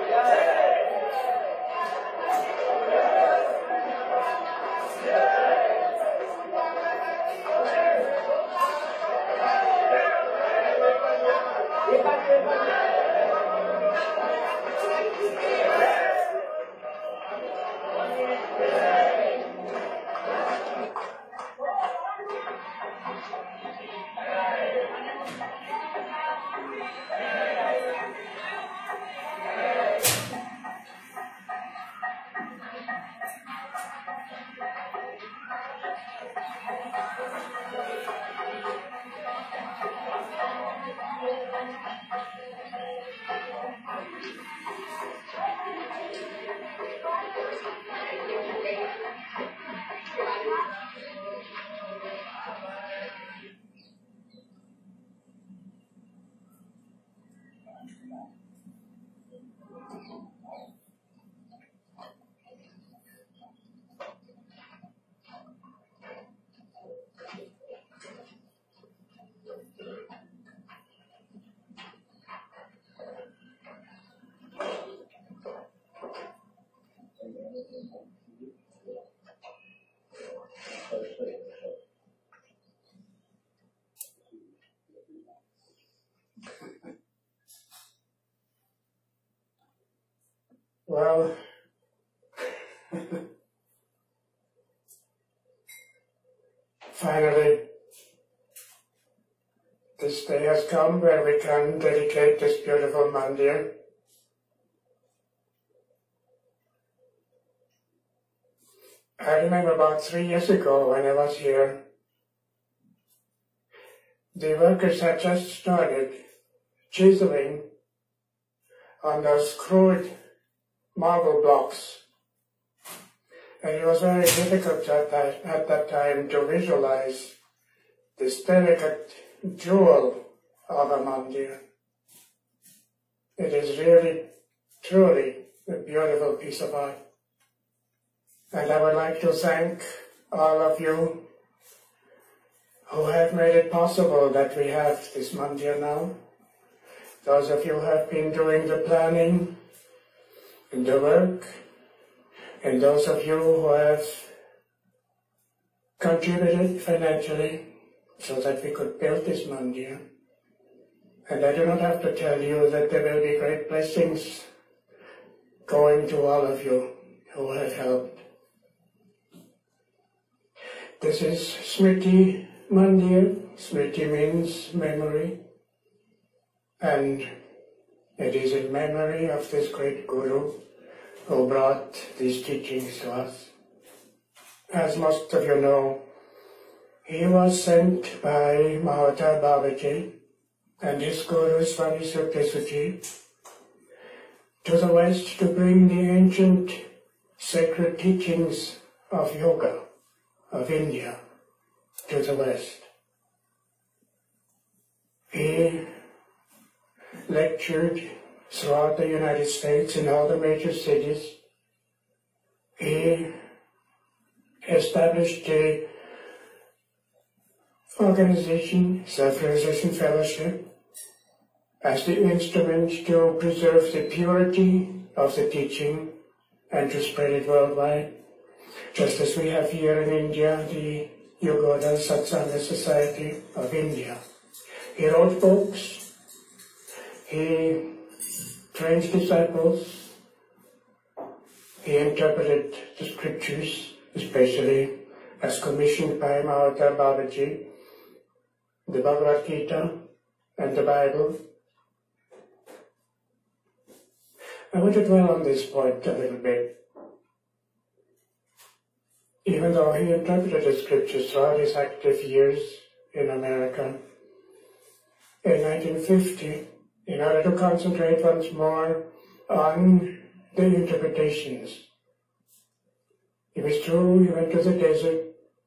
Well, finally, this day has come where we can dedicate this beautiful mandir. I remember about 3 years ago when I was here, the workers had just started chiseling on those crude marble blocks. And it was very difficult at that time to visualize this delicate jewel of a mandir. It is really, truly a beautiful piece of art. And I would like to thank all of you who have made it possible that we have this mandir now. Those of you who have been doing the planning and the work, and those of you who have contributed financially so that we could build this mandir. And I do not have to tell you that there will be great blessings going to all of you who have helped. This is Smriti Mandir. Smriti means memory, and it is in memory of this great Guru who brought these teachings to us. As most of you know, he was sent by Mahavatar Babaji and his Guru Swami Sukrisuji to the West to bring the ancient sacred teachings of yoga of India to the West. He lectured throughout the United States in all the major cities. He established the organization, Self-Realization Fellowship, as the instrument to preserve the purity of the teaching and to spread it worldwide. Just as we have here in India, the Yogoda Satsanga Society of India. He wrote books, he trained disciples, he interpreted the scriptures, especially as commissioned by Mahavatar Babaji, the Bhagavad Gita and the Bible. I want to dwell on this point a little bit. Even though he interpreted the scriptures throughout his active years in America, in 1950, in order to concentrate once more on the interpretations, it was true, he went to the desert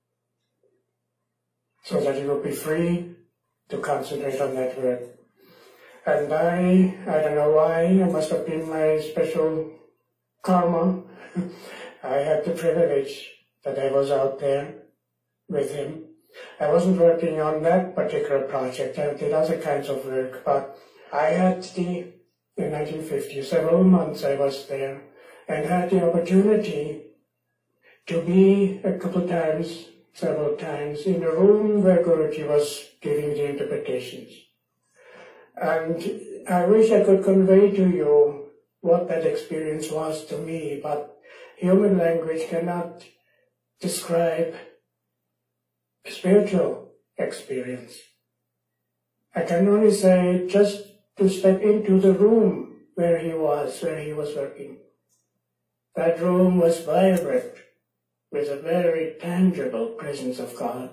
so that he would be free to concentrate on that work. And I don't know why, it must have been my special karma. I had the privilege that I was out there with him. I wasn't working on that particular project, I did other kinds of work, but I had the in 1950. Several months I was there and had the opportunity to be several times, in the room where Guruji was giving the interpretations. And I wish I could convey to you what that experience was to me, but human language cannot describe spiritual experience. I can only say just to step into the room where he was working. That room was vibrant with a very tangible presence of God.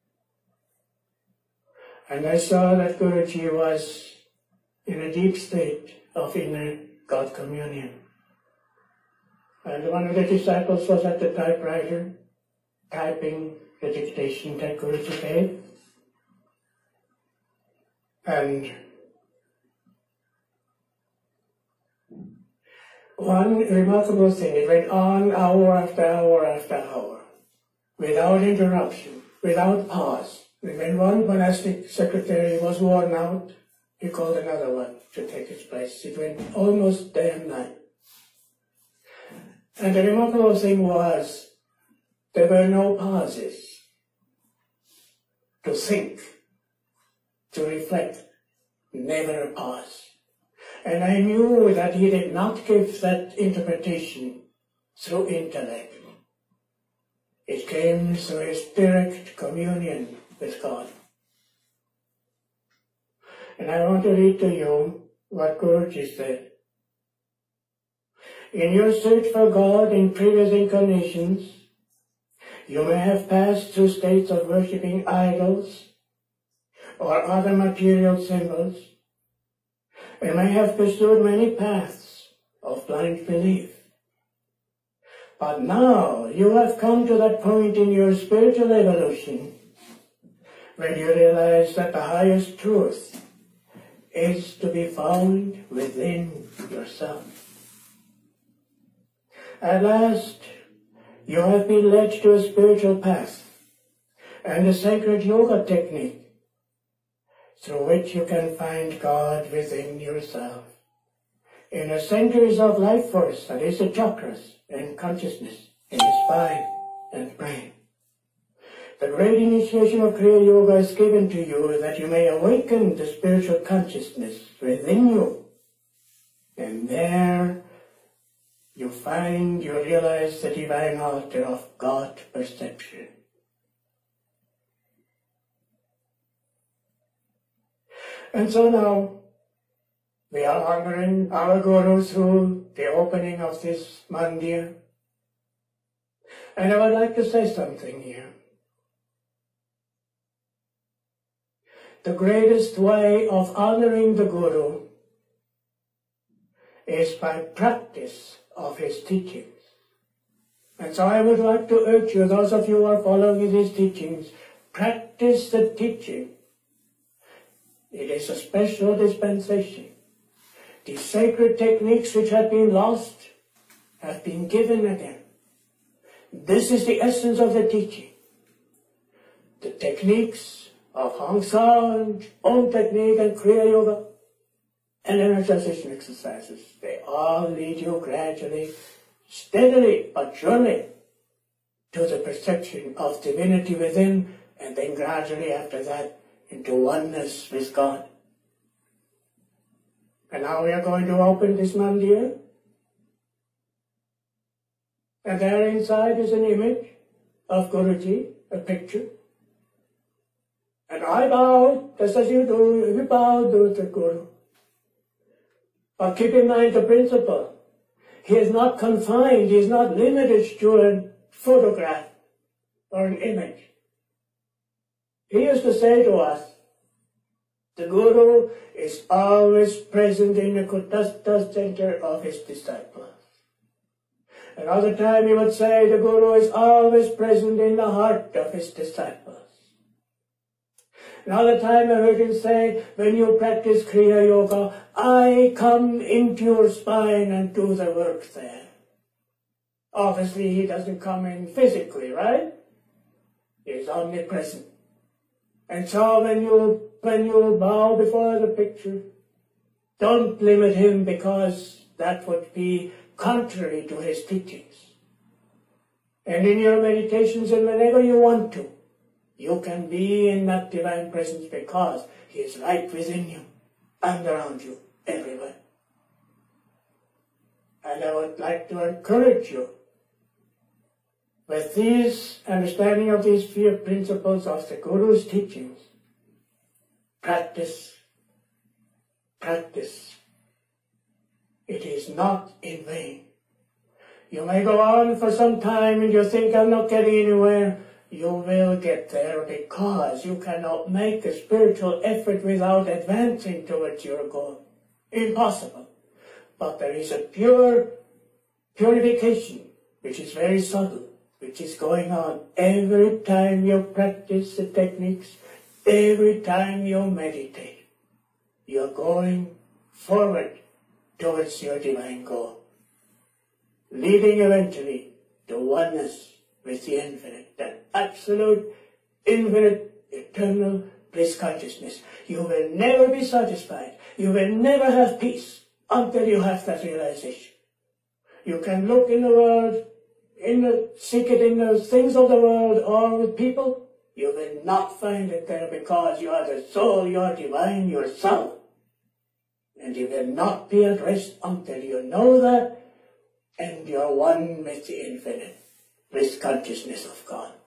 And I saw that Guruji was in a deep state of inner God communion. And one of the disciples was at the typewriter, typing the dictation that Guruji gave. And one remarkable thing, it went on hour after hour after hour, without interruption, without pause. And when one monastic secretary was worn out, he called another one to take his place. It went almost day and night. And the remarkable thing was, there were no pauses to think, to reflect, never a pause. And I knew that he did not give that interpretation through intellect. It came through his direct communion with God. And I want to read to you what Guruji said. In your search for God in previous incarnations, you may have passed through states of worshipping idols or other material symbols, and may have pursued many paths of blind belief. But now you have come to that point in your spiritual evolution when you realize that the highest truth is to be found within yourself. At last, you have been led to a spiritual path and a sacred yoga technique through which you can find God within yourself, in the centers of life force, that is the chakras and consciousness in the spine and brain. The great initiation of Kriya Yoga is given to you that you may awaken the spiritual consciousness within you. And there you realize the divine altar of God perception. And so now, we are honoring our Guru through the opening of this mandir. And I would like to say something here. The greatest way of honoring the Guru is by practice of his teachings. And so I would like to urge you, those of you who are following his teachings, practice the teaching. It is a special dispensation. The sacred techniques which had been lost have been given again. This is the essence of the teaching. The techniques of Hong Sound, Om technique and Kriya Yoga and energization exercises, they all lead you gradually, steadily but surely to the perception of divinity within, and then gradually after that into oneness with God. And now we are going to open this mandir. And there inside is an image of Guruji, a picture. And I bow, just as you do, we bow to the Guru. But keep in mind the principle. He is not confined, he is not limited to a photograph or an image. He used to say to us, the Guru is always present in the Kutastha center of his disciples. Another time he would say the Guru is always present in the heart of his disciples. Another time I heard him say, when you practice Kriya Yoga, I come into your spine and do the work there. Obviously he doesn't come in physically, right? He is omnipresent. And so when you bow before the picture, Don't limit him, because that would be contrary to his teachings. And in your meditations, and whenever you want to, you can be in that divine presence, because he is right within you and around you, everywhere. And I would like to encourage you with these understanding of these 4 principles of the Guru's teachings. Practice. Practice. It is not in vain. You may go on for some time and you think, I'm not getting anywhere. You will get there, because you cannot make a spiritual effort without advancing towards your goal. Impossible. But there is a purification, which is very subtle, which is going on every time you practice the techniques, every time you meditate. You're going forward towards your divine goal, leading eventually to oneness with the infinite, that absolute, infinite, eternal bliss consciousness. You will never be satisfied. You will never have peace until you have that realization. You can look in the world, seek it in the things of the world or with people. You will not find it there, because you are the soul, you are divine yourself. And you will not be at rest until you know that, and you are one with the infinite, with consciousness of God.